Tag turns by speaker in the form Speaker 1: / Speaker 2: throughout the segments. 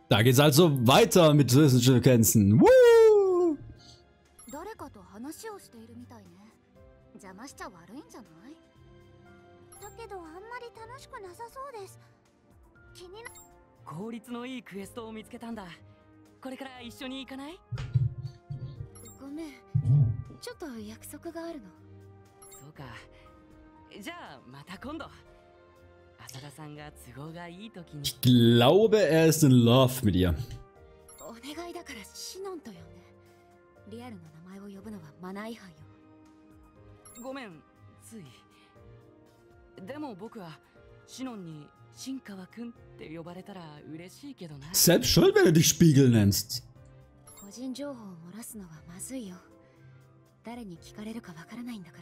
Speaker 1: Da geht's also weiter mit Zwischensequenzen. Woo!
Speaker 2: 誰かと話をしているみたいね。邪魔しちゃ悪いんじゃない？だけどあんまり楽しくなさそうです。気にな。
Speaker 3: 効率のいいクエストを見つけたんだ。これから一緒に行かない？
Speaker 2: ごめん。ちょっと約束があるの。
Speaker 3: そうか。じゃあまた今度。浅田さんが都合がいい時に。
Speaker 1: Ich glaube, er ist in love mit ihr.
Speaker 2: お願いだからシノンと呼んで。リアルな名前を呼ぶのはマナー違反よ。
Speaker 3: ごめん、つい。でも僕はシノンに新川くんって呼ばれたら嬉しいけどな。
Speaker 1: Selbst schuld, wenn du dich Spiegel nennst.
Speaker 2: 個人情報を漏らすのはまずいよ。誰に聞かれるかわからないんだから。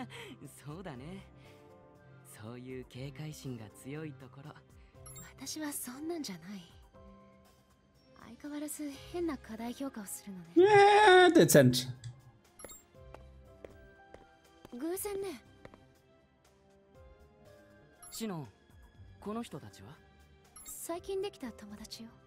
Speaker 3: そうだね。そういう警戒心が強いところ。
Speaker 2: 私はそんなんじゃない。相変わらず変な過大評価をするのね。
Speaker 1: Ja, dezent.
Speaker 2: 偶然ね。
Speaker 3: シノン、この人たちは？
Speaker 2: 最近できた友達よ。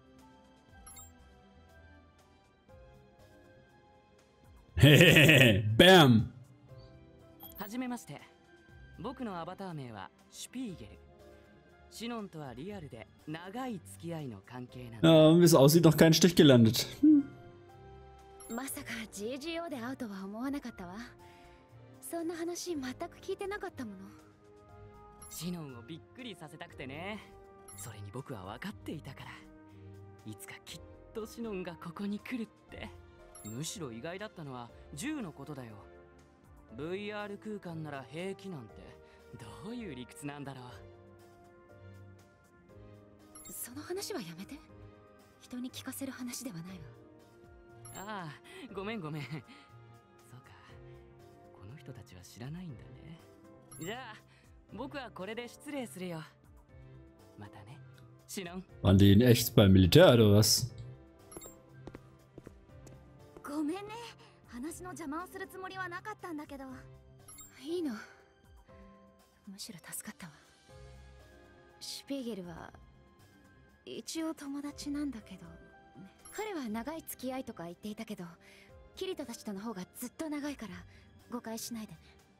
Speaker 1: Hehehe, bam.
Speaker 3: はじめまして。僕のアバター名はシュピーゲル。シノンとはリアルで長い付き合いの関係なんだ。
Speaker 1: Wie es aussieht, noch kein Stich gelandet.
Speaker 2: まさか GGO で会うとは思わなかったわ。そんな話全く聞いてなかったもの。
Speaker 3: シノンをびっくりさせたくてね。それに僕は分かっていたから。いつかきっとシノンがここに来るって。むしろ意外だったのは銃のことだよ。VR 空間なら平気なんてどういう理屈なんだろう。
Speaker 2: その話はやめて。人に聞かせる話ではないわ。
Speaker 3: ああ、ごめんごめん。そうか、この人たちは知らないんだね。じゃあ僕はこれで失礼するよ。またね、シノン。
Speaker 1: Waren die in echt beim Militär oder was?
Speaker 2: ごめんね。話の邪魔をするつもりはなかったんだけど。いいの。むしろ助かったわ。シュピーゲルは一応友達なんだけど、ね、彼は長い付き合いとか言っていたけど、キリトたちとの方がずっと長いから誤解しないでね。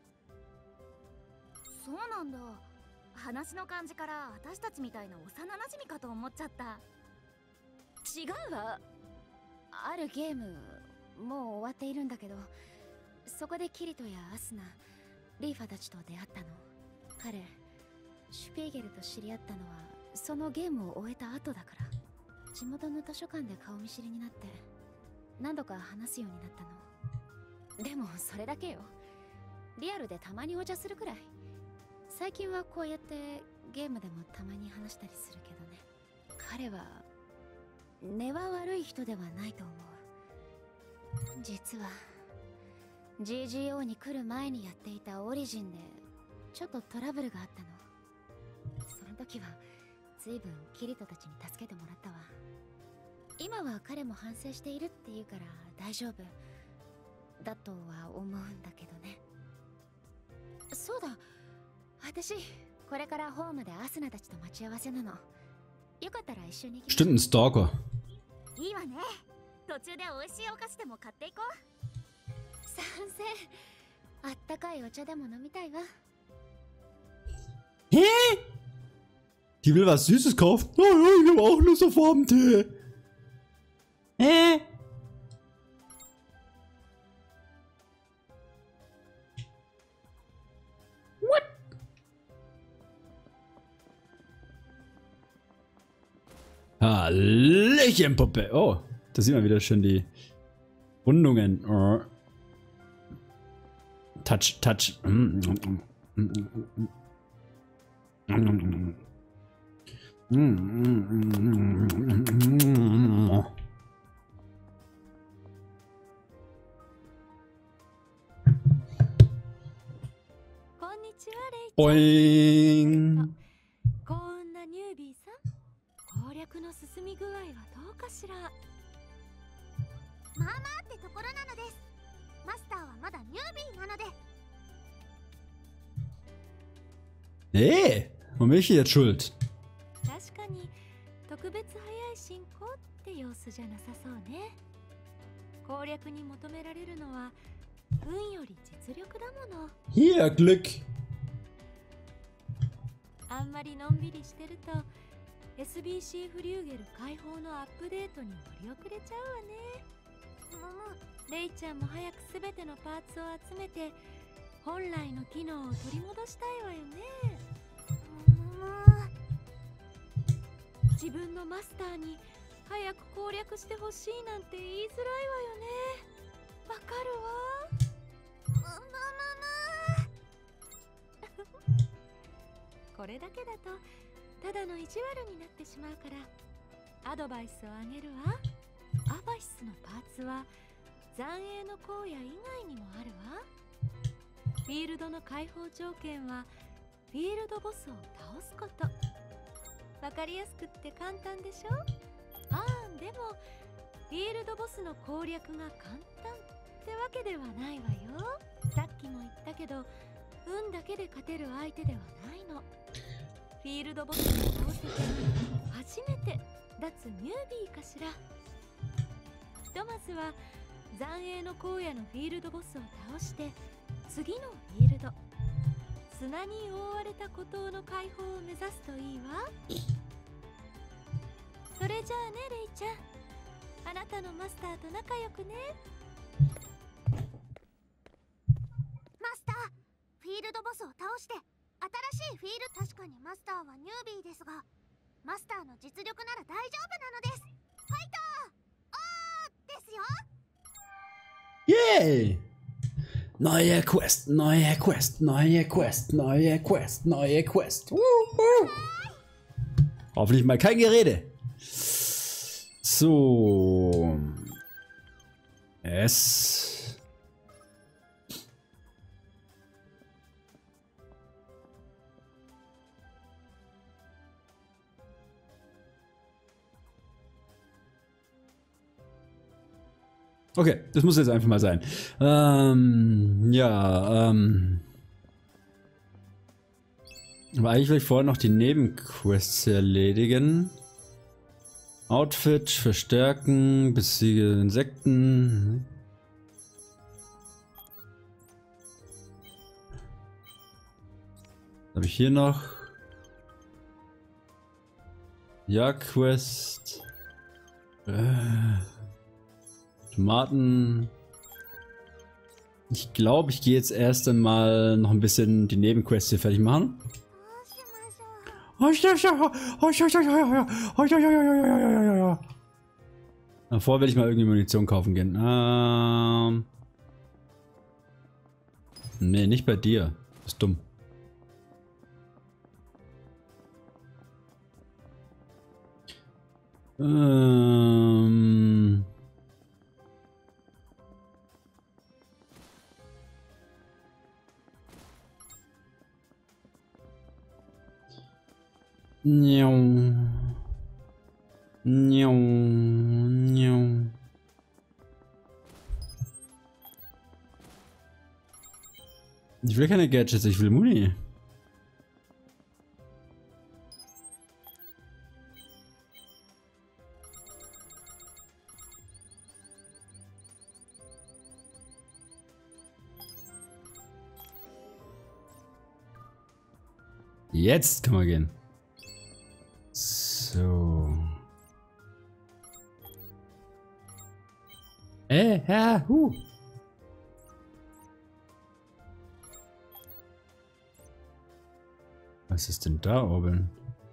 Speaker 2: そうなんだ。話の感じから私たちみたいな幼なじみかと思っちゃった。違うわ。あるゲームもう終わっているんだけど、そこでキリトやアスナ、リーファたちと出会ったの。彼、シュピーゲルと知り合ったのはそのゲームを終えた後だから。地元の図書館で顔見知りになって何度か話すようになったの。でもそれだけよ。リアルでたまにお茶するくらい。最近はこうやってゲームでもたまに話したりするけどね。彼は根は悪い人ではないと思う。実は GGO に来る前にやっていたオリジンでちょっとトラブルがあったの。その時は随分キリトたちに助けてもらったわ。今は彼も反省しているって言うから大丈夫だとは思うんだけどね。そうだ、私これからホームでアスナたちと待ち合わせなの。よかったら一緒に行きましょう。
Speaker 1: Stimmt, ein Stalker.
Speaker 2: いいわね。途中で美味しいお菓子でも買っていこう。賛成。あったかいお茶でも飲みたいわ。
Speaker 1: Hä? Die will was Süßes kaufen? Oh, ja, ich habe auch Lust auf Abendtee. Hä? What? Hallöchen, Puppe. Oh, da sieht man wieder schön die Rundungen. Oh. Touch, touch. Boing.
Speaker 2: 幸運なニュービーさん、攻略の進み具合はどうかしら。まあまあってところなのです。マスターはまだニュービーなので。
Speaker 1: Hey, warum bin ich jetzt schuld?
Speaker 2: 確かに特
Speaker 4: 別早い進行って様子じゃなさそうね。攻略に求められるのは運より実力だもの。
Speaker 1: Hier, Glück.
Speaker 4: あんまりのんびりしてると SBC フリューゲル解放のアップデートに乗り遅れちゃうわね。レイちゃんも早くすべてのパーツを集めて本来の機能を取り戻したいわよね。自分のマスターに早く攻略してほしいなんて言いづらいわよね。わかるわ。これだけだとただの意地悪になってしまうからアドバイスをあげるわ。アバシスのパーツは残影の荒野以外にもあるわ。フィールドの解放条件はフィールドボスを倒すこと。わかりやすくって簡単でしょ。ああ、でもフィールドボスの攻略が簡単ってわけではないわよ。さっきも言ったけど運だけで勝てる相手ではないの。フィールドボスを倒せて初めて脱ニュービーかしら。ひとまずは残影の荒野のフィールドボスを倒して次のフィールド砂に覆われた孤島の解放を目指すといいわ。それじゃあねレイちゃん、あなたのマスターと仲良くね。
Speaker 2: マスター、フィールドボスを倒して新しいフィールド。確かにマスターはニュービーですがマスターの実力なら大丈夫なのです。ファイトですよ。
Speaker 1: Yay! Neue Quest, neue Quest, neue Quest, neue Quest, neue Quest. Hoffentlich mal kein Gerede. So. Es. Okay, das muss jetzt einfach mal sein. Aber eigentlich will ich vorher noch die Nebenquests erledigen. Outfit, verstärken, besiege Insekten. Was habe ich hier noch? Jagdquest. Tomaten. Ich glaube, ich gehe jetzt erst einmal noch ein bisschen die Nebenquests hier fertig machen. Davor werde ich mal irgendwie Munition kaufen gehen. Nee, nicht bei dir. Das ist dumm. Ich will keine Gadgets, ich will Muni. Jetzt kann man gehen. So. Ja, Was ist denn da oben?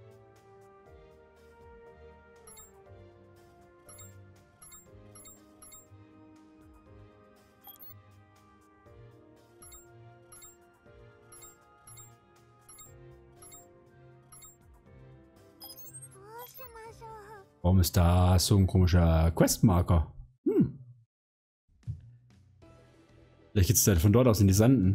Speaker 1: Warum ist da so ein komischer Questmarker? Vielleicht geht's dann von dort aus in die Sanden.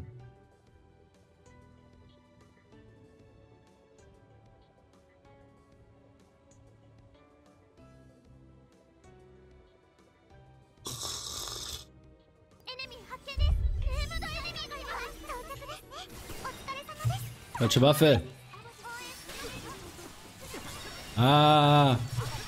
Speaker 1: Falsche Waffe. Ah.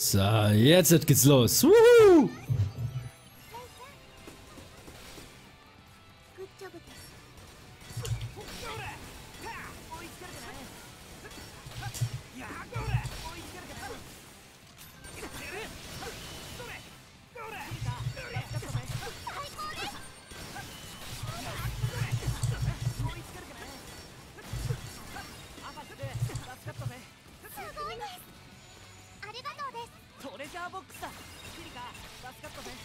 Speaker 1: So, jetzt geht's los. Wuhu!
Speaker 2: グッジョブです。
Speaker 3: トレジャーボックスだ。シリカ、助かったぜ。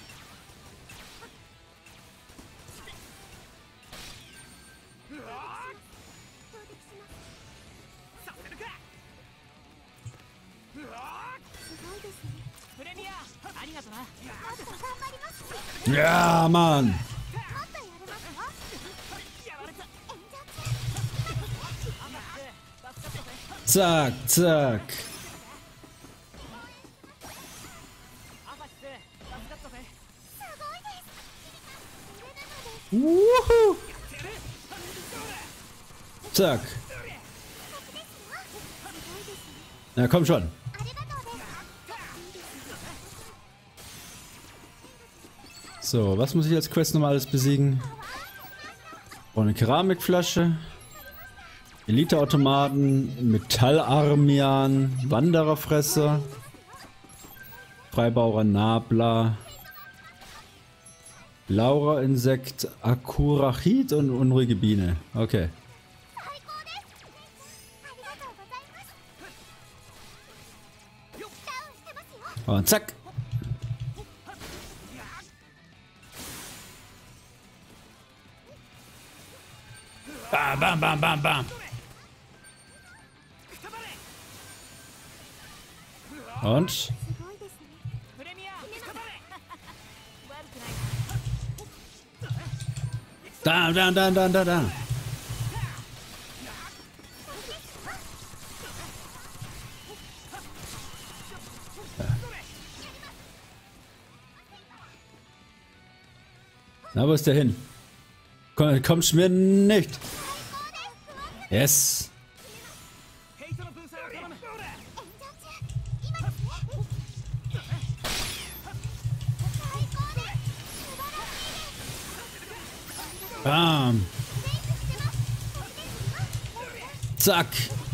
Speaker 3: させるか。
Speaker 2: すごいですね。
Speaker 3: プレミア、ありがとな。
Speaker 2: もっと頑張りますね。
Speaker 1: Ja, Mann.
Speaker 2: もっとやれますよ。
Speaker 3: やられた。
Speaker 2: 演者
Speaker 1: Zack, zack.
Speaker 3: アファシス、助かったぜ。
Speaker 2: すごいです。それなのです。
Speaker 1: Wuhu! Zack.
Speaker 2: すごいですね。
Speaker 1: Na, komm schon.
Speaker 2: ありがとうです。
Speaker 1: So, was muss ich als Quest nochmal alles besiegen? Oh, eine Keramikflasche. Eliteautomaten, Metallarmian, Wandererfresser, Freibauer Nabla, Laura-Insekt, Akurachid und unruhige Biene. Okay.
Speaker 2: 最高です。ありがとうございます。ダウンしてますよ。
Speaker 1: Und zack. Bam, bam, bam, bam, bam. Und?
Speaker 2: すごいですね。
Speaker 3: プレミア、くたばれ。悪くない。
Speaker 1: Da, da, da, da, da, da. Na, wo ist der hin? Kommst mir nicht. Yes.
Speaker 3: ヘイトの分散を頼む。
Speaker 2: 演者中、今ですね。最高です。素晴らしいです。
Speaker 1: Bam. Zack.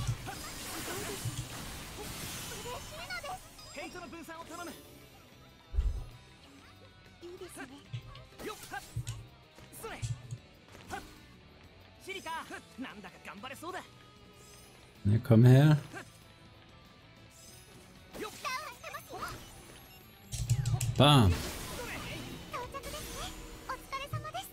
Speaker 3: ヘイトの分散を頼む。
Speaker 2: いいですね。
Speaker 3: よっはっそれはっシリカ、なんだか頑張れそうだ。
Speaker 1: Na, komm her.
Speaker 3: よっ
Speaker 2: ダウンしてますよ。
Speaker 1: Bam.
Speaker 2: 到着ですね。お疲れ様です。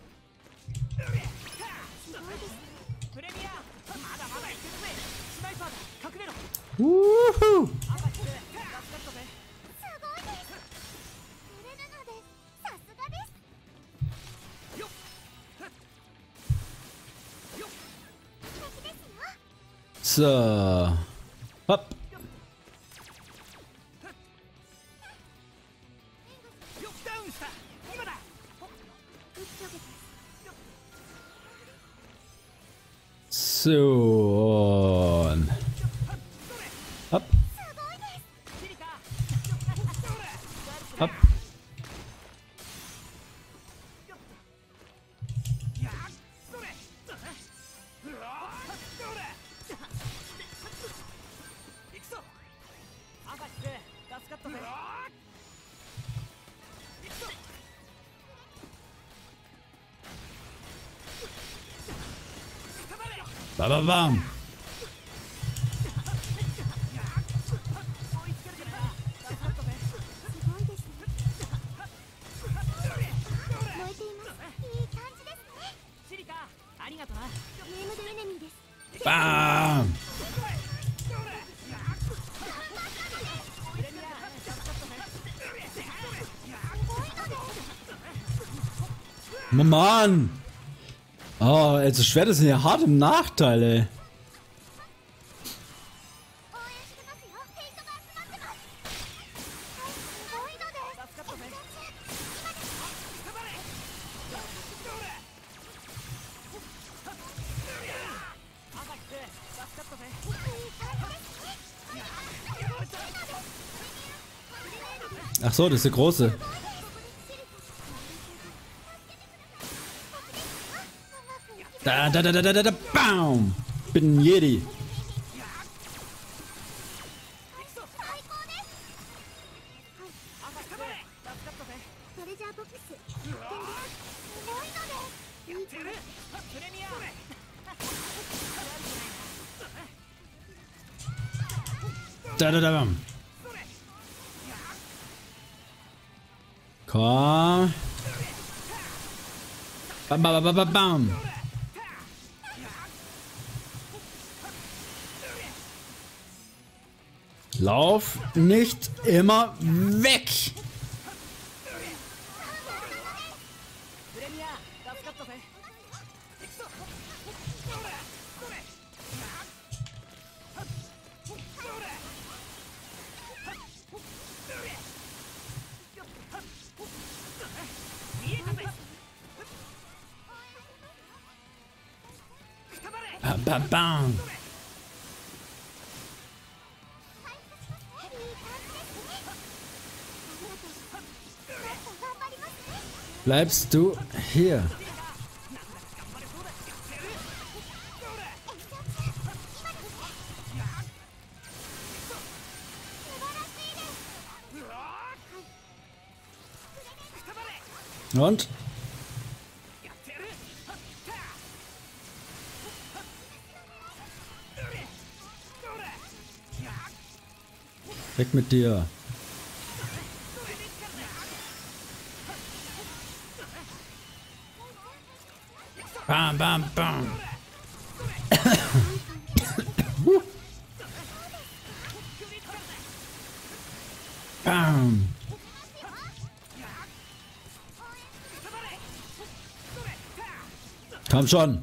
Speaker 2: すごいですね。
Speaker 3: プレミア、まだまだいけるぜ。スナイパーだ、隠れろ。
Speaker 1: Wuhu.
Speaker 3: アファシス、助かったぜ。
Speaker 2: すごいです。それなのです。さすがです。
Speaker 3: よっはっよっ
Speaker 2: 素敵ですよ。
Speaker 1: So. Hopp.
Speaker 3: よっダウンした。今だ。
Speaker 2: グッジョブです。
Speaker 1: So. Und. Hopp.
Speaker 2: すごいです。
Speaker 3: シリカ、
Speaker 1: Hopp.
Speaker 3: やっそれうわーそれ行くぞ。アファシス、助かったぜ。行くぞ。
Speaker 1: Bam, bam, bam.
Speaker 3: 追いつけるかな。助かったぜ。
Speaker 2: すごいですね。燃えています。いい感じですね。
Speaker 3: シリカ、ありがとな。
Speaker 2: ネームドエネミーです。
Speaker 1: Bam.
Speaker 3: プレミア、助かったぜ。
Speaker 1: Mann! Oh, also Schwert ist ja hart im Nachteil, ey.
Speaker 2: 応援してますよ。ヘイトが集まってます。はい、すごいのです。
Speaker 3: 助かったぜ。
Speaker 2: 今ですね。
Speaker 3: アファシス、助かったぜ。
Speaker 2: いい感じですね。すごいのです。
Speaker 1: Ach so, das ist der große. Da, BAM! Bin ein Jedi.
Speaker 2: トレジャーボックス発見です。すごいので。いいかプレミア。
Speaker 1: Da. Komm. Bam. Lauf nicht immer weg. Bam. Bleibst du hier? Und? Weg mit dir. Bam. Bam. Komm schon.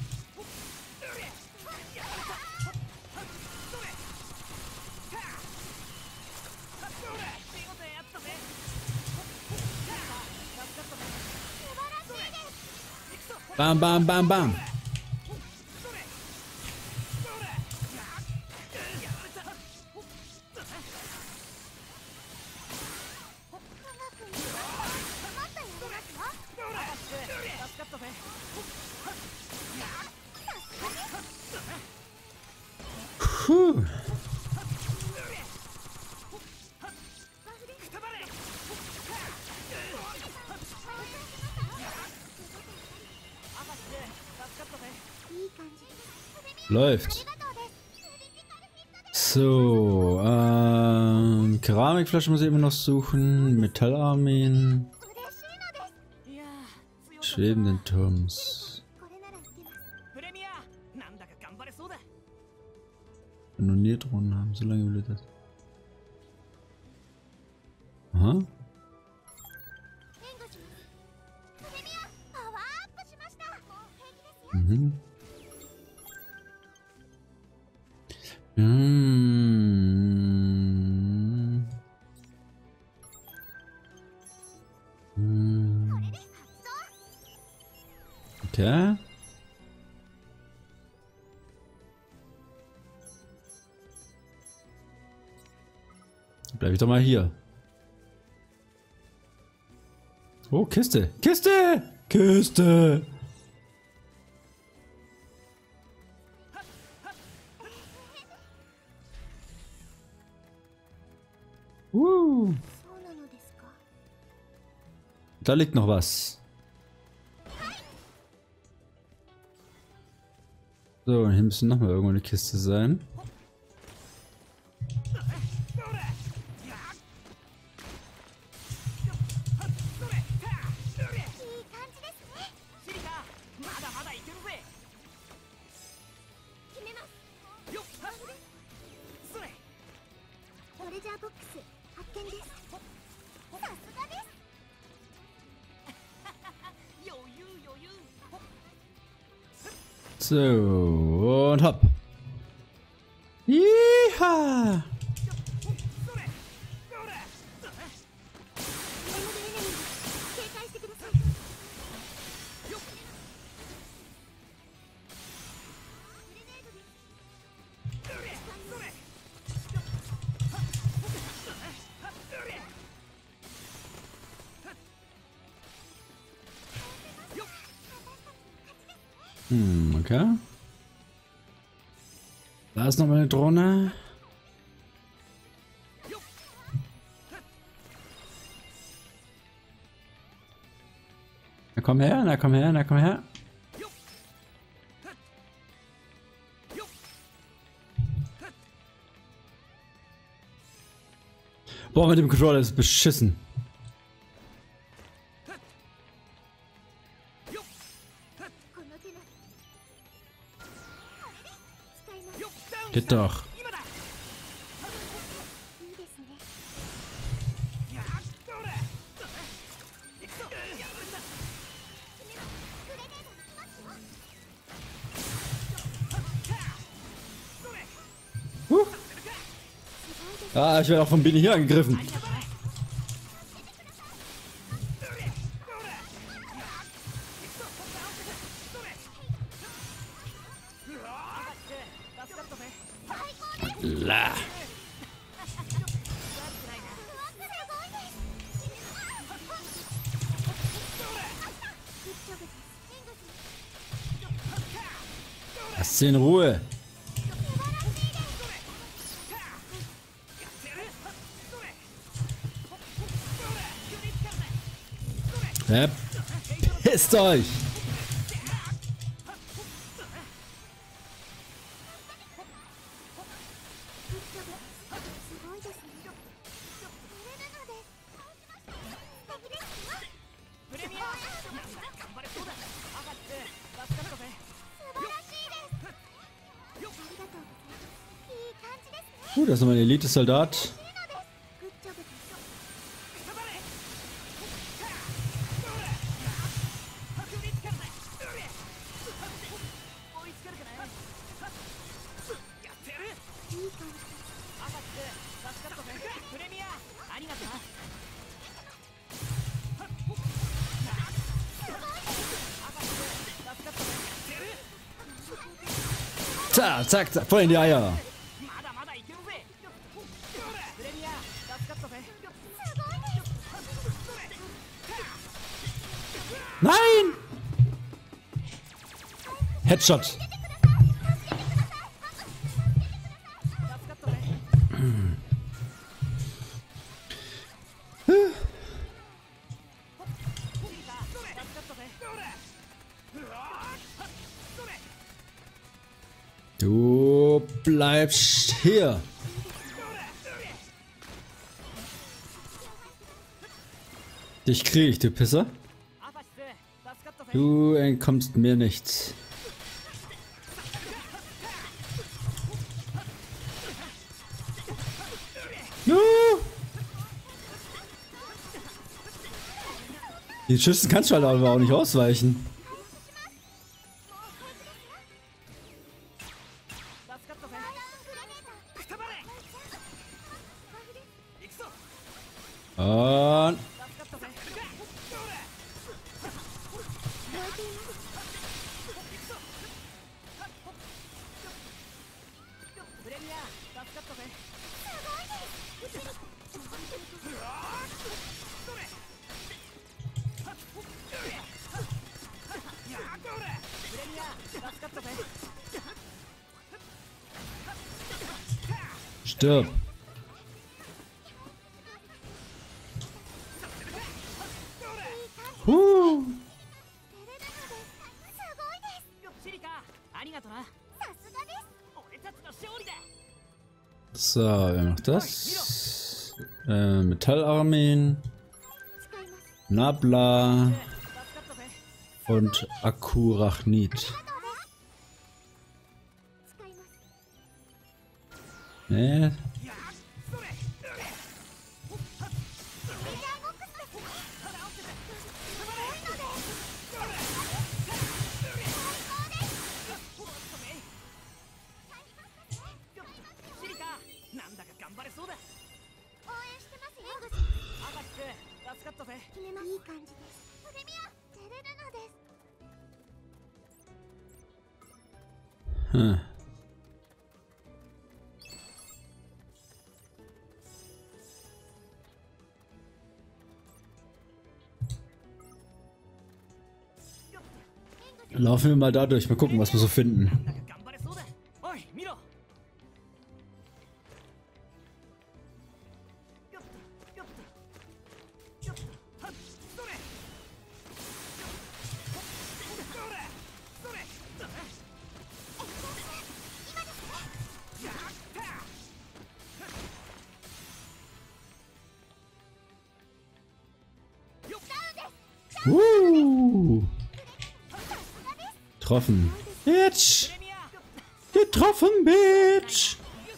Speaker 1: Bam. Puh. Läuft. So, Keramikflasche muss ich immer noch suchen. Metallarmeen. Schwebenden Turms. Kanonierdrohnen haben, so lange will das. Aha. Mhm. Okay. Bleib ich doch mal hier. Oh, Kiste. Kiste! Da liegt noch was. So, und hier müsste noch mal irgendwo eine Kiste sein. So, und hopp. Yeeha! Okay. Da ist noch mal eine Drohne. Na komm her, na komm her, na komm her. Boah, mit dem Controller ist beschissen. Geht doch. Ah, ich werde auch von Bini hier angegriffen. La. Lass sie in Ruhe. Pisst euch! Da ist nochmal ein Elite-Soldat. Zack, zack, zack, voll in die Eier. Nein! Headshot. Du bleibst hier. Dich krieg ich, du Pisser. Du entkommst mir nichts. No! Die Schüssen kannst du halt aber auch nicht ausweichen. Und stirb. So, wer macht das? Metallarmeen, Nabla und Akurachnid. Nee. Hm. Laufen wir mal da durch. Mal gucken, was wir so finden.
Speaker 3: なんだか頑張れそうだ。おい見ろ。よっとよっとよっとはっそれ。それそれ。やった。
Speaker 1: Getroffen. Bitch. Getroffen, Bitch.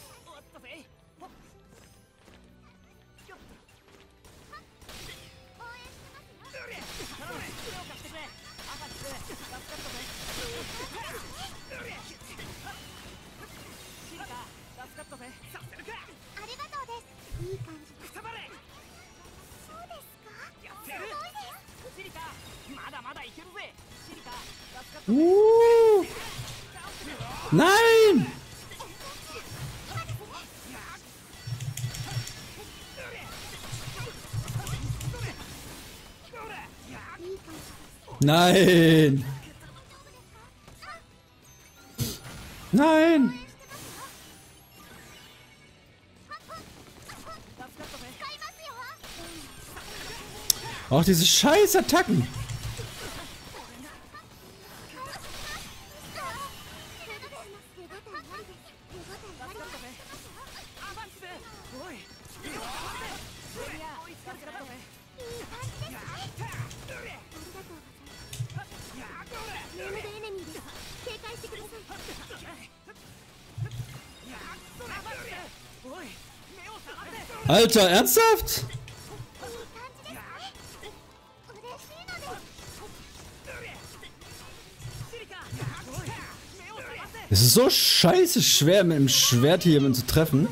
Speaker 1: Nein! Nein! Nein! Auch diese scheiß Attacken! Alter, ernsthaft? Es ist so scheiße schwer, mit dem Schwert hier jemanden zu treffen.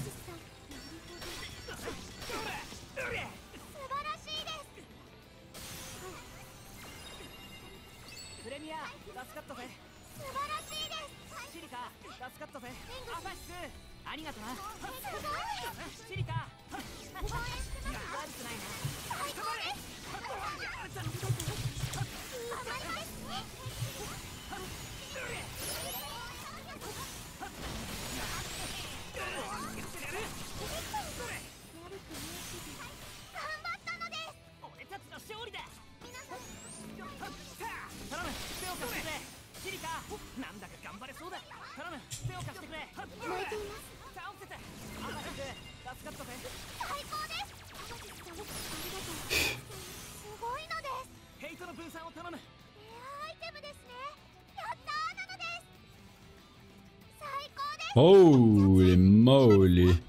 Speaker 1: Holy moly.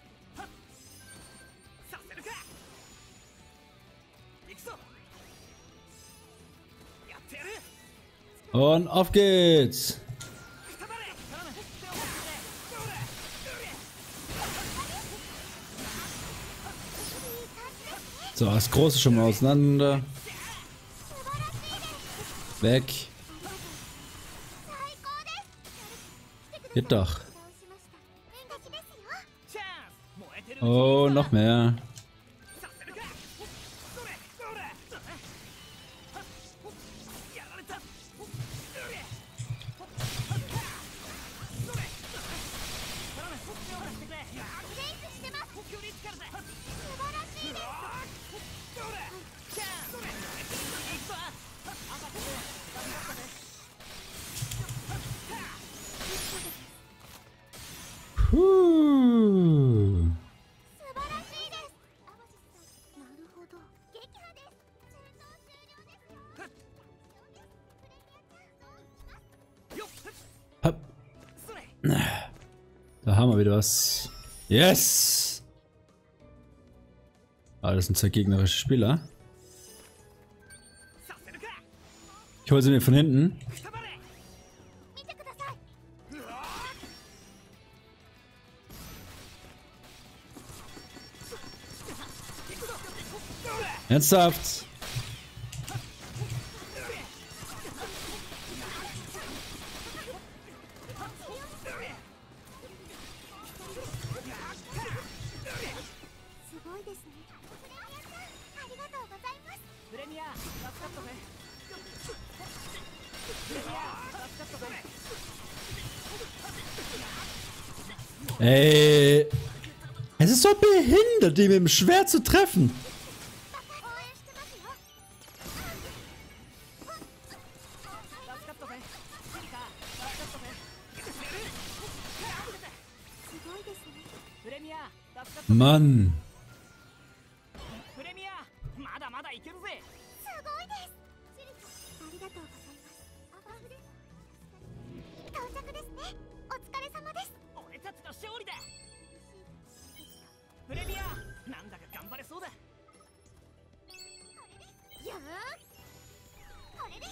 Speaker 1: Und auf geht's. So, das Große schon mal auseinander. Weg. Geht doch. Oh, noch mehr. Da haben wir wieder was. Yes! Ah, das sind zwei gegnerische Spieler. Ich hole sie mir von hinten. Ernsthaft? Ey. Es ist so behindert, die mit dem Schwert zu treffen. Mann.
Speaker 3: プレミア、まだまだいけるぜ。
Speaker 2: すごいです。ありがとうございます。到着ですね。お疲れ様です。
Speaker 3: 俺たちの勝利だ。プレミア、なんだか頑張れそうだ。
Speaker 2: よーこれです。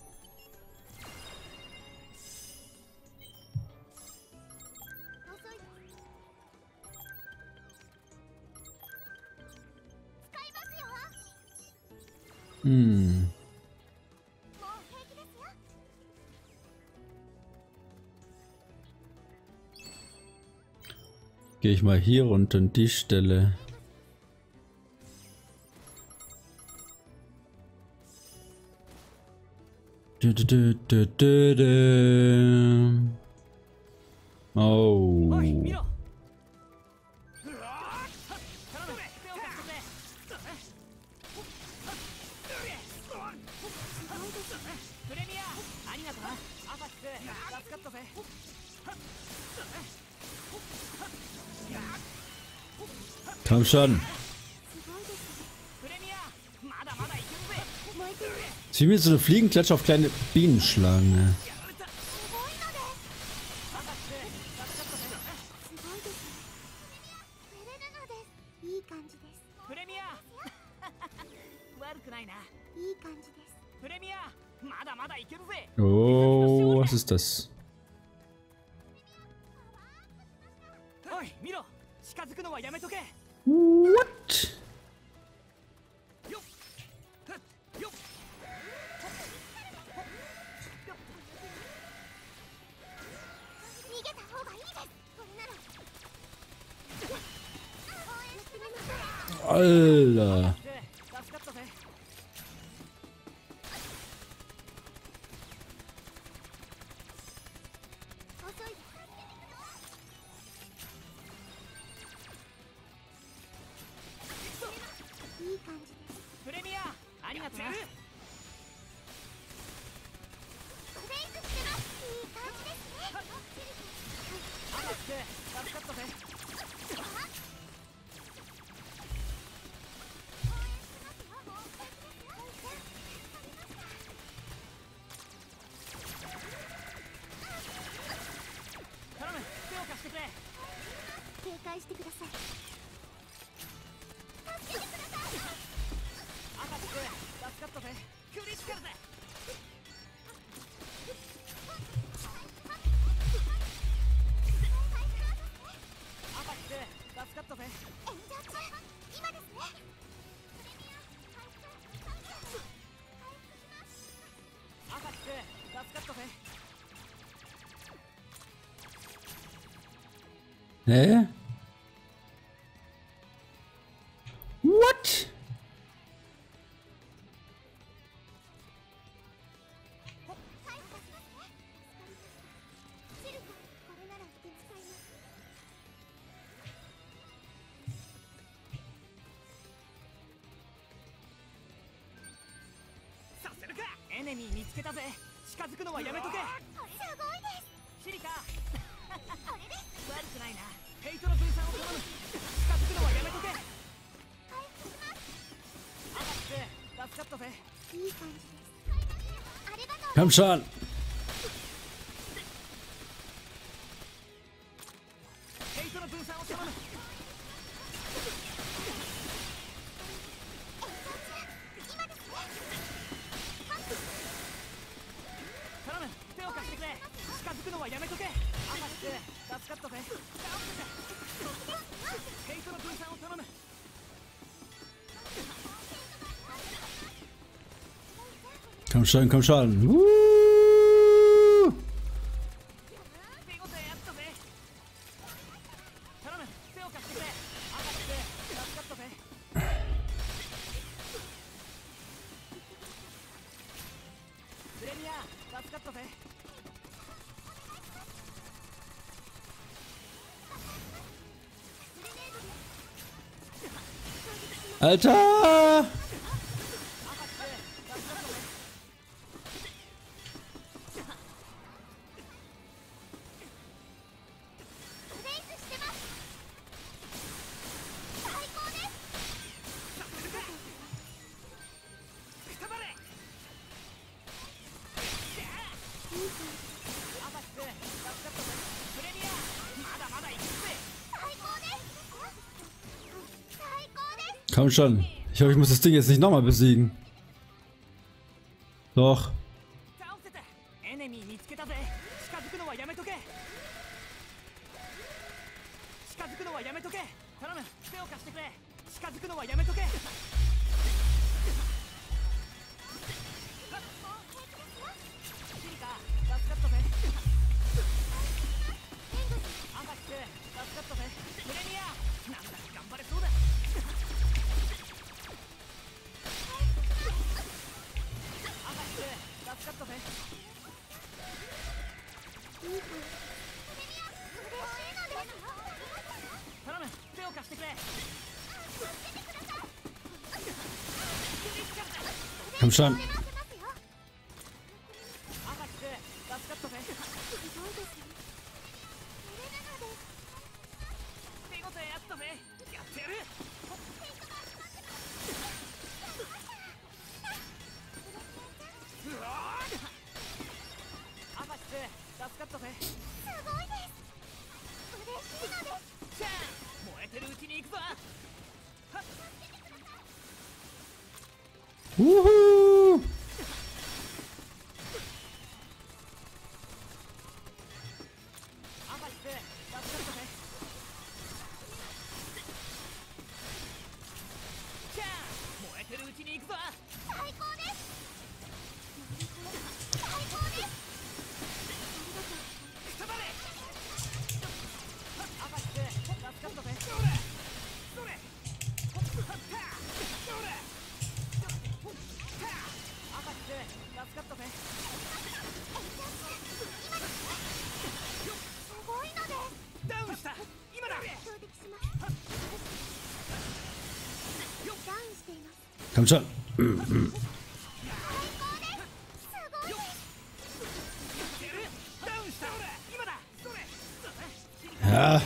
Speaker 2: 遅いです。使いますよ。
Speaker 1: Hm.
Speaker 2: もう平気ですよ。
Speaker 1: Gehe ich mal hier runter an die Stelle. Oh.
Speaker 3: おい、見ろ。プレミア、ありがとうな。アファス、助かったぜ。
Speaker 1: Komm schon.
Speaker 3: プレミア、まだまだいけるぜ。
Speaker 1: Es ist wie mit so einer Fliegenklatsche auf kleine Bienenschlange.
Speaker 2: すごいのです。売れるのです。いい感じです。
Speaker 3: プレミア悪くないな。
Speaker 2: いい感じです。
Speaker 3: プレミア、まだまだいけるぜ。
Speaker 1: Oh, was ist das?
Speaker 3: おい、見ろ。近づくのはやめとけ。
Speaker 1: What?
Speaker 3: よっよっ。
Speaker 2: 逃げた方がいいです。これなら。応援してみましょう。
Speaker 1: Alter.
Speaker 3: 助かったぜ。
Speaker 2: 遅いです。いい感じです。
Speaker 3: プレミア、ありがとうな。
Speaker 2: ブレイクしてます。いい感じですね。
Speaker 3: アファス、助かったぜ。頼む、手を貸してくれ。
Speaker 2: 警戒してください。助けてください。
Speaker 3: アファス、助かったぜ。クリティカルだ。アファス、助かったぜ。
Speaker 2: 炎上中。今ですね。
Speaker 3: アファス、助かったぜ。
Speaker 1: Hä? What?
Speaker 2: シルカ、これなら手使います。
Speaker 3: させるか。エネミー見つけたぜ。近づくのはやめとけ。
Speaker 2: すごいです。
Speaker 3: シリカ、
Speaker 2: これです。
Speaker 3: 悪くないな。ヘイトの分散を頼む。近づくのはやめとけ。
Speaker 2: 回復します。
Speaker 3: アファス、助かったぜ。
Speaker 2: いい感じです。ありがとう。
Speaker 1: Komm schon.
Speaker 3: ヘイトの分散を頼む。
Speaker 2: 今ですね。
Speaker 3: 頼む、手を貸してくれ。近づくのはやめとけ。アファス、助かったぜ。ヘイトの分散を頼む。
Speaker 1: Komm schon, komm schon.
Speaker 3: 手応えあったぜ。頼む、手を貸してくれ。アファス、助かったぜ。プレミア、助かったぜ。
Speaker 1: Alter! Komm schon. Ich hoffe, ich muss das Ding jetzt nicht nochmal besiegen. Doch. Komm schon. Wuhu! Komm schon. Ja.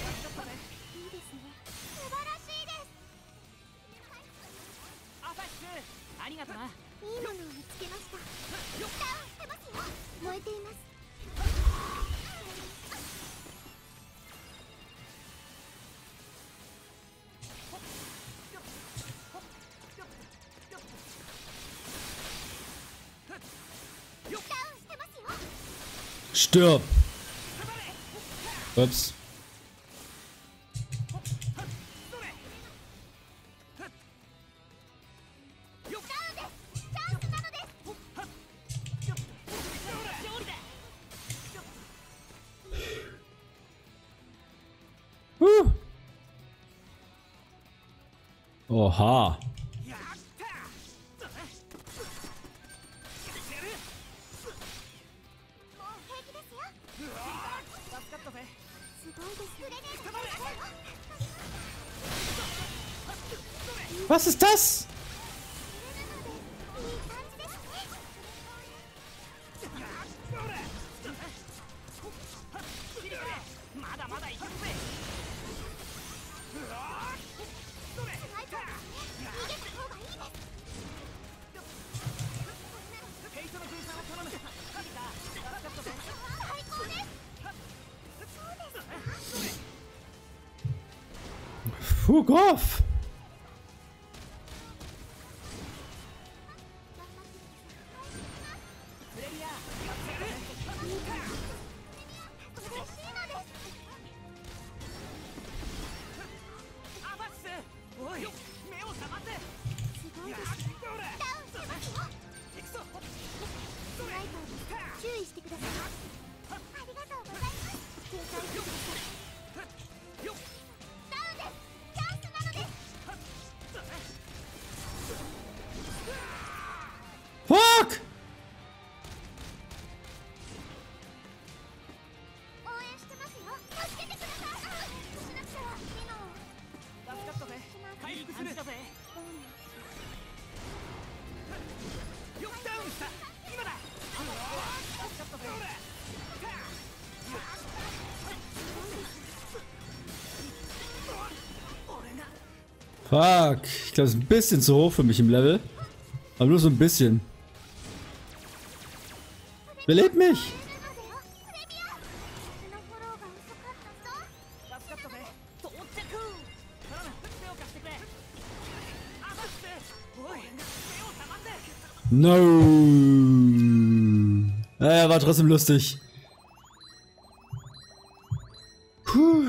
Speaker 1: Stirb. Ups. Oha. Was ist das? Fuck off! Fuck. Ich glaube, es ist ein bisschen zu hoch für mich im Level. Aber nur so ein bisschen. Belebt mich!
Speaker 3: 助かったぜ到着頼む手を貸してくれあさっておい手をたまって
Speaker 1: No! Naja, war trotzdem lustig. Puh.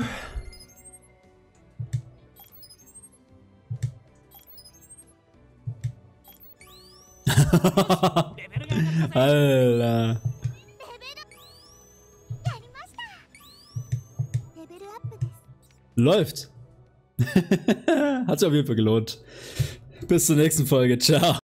Speaker 1: Alter. Läuft. Hat sich auf jeden Fall gelohnt. Bis zur nächsten Folge. Ciao.